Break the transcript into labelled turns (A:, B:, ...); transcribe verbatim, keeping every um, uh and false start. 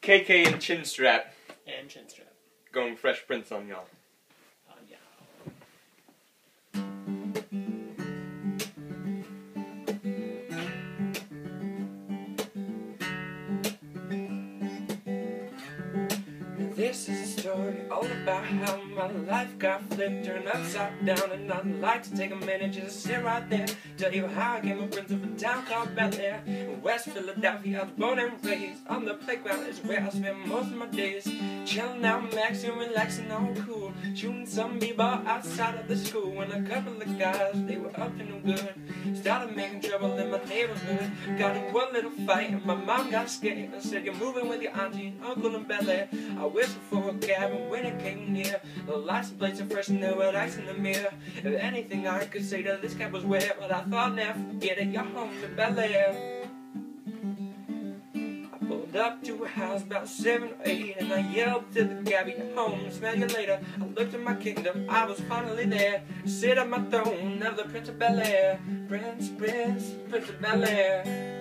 A: K K and Chinstrap.
B: And Chinstrap.
A: Going Fresh Prince on y'all.
B: Oh, yeah. This is a story all about how my life got flipped, turned upside down, and I'd like to take a minute just to sit right there, tell you how I became a prince of a town called Bel Air. In West Philadelphia, I was born and raised. On the playground is where I spent most of my days, chilling out, maxing, relaxing, all cool, shooting some b-ball outside of the school. When a couple of guys, they were up to no good, started making trouble in my neighborhood. Got in one little fight and my mom got scared and said, "You're moving with your auntie and uncle in Bel Air." I whistled for a cab and when it came near, the license plates are fresh and there were ice in the mirror. If anything I could say to this cab was wet, but I thought, never forget it, you're home to Bel Air. I pulled up to a house about seven or eight and I yelled to the cabbie, "You're home, smell you later." I looked at my kingdom, I was finally there, sit on my throne of the Prince of Bel Air. Prince, Prince, Prince of Bel Air.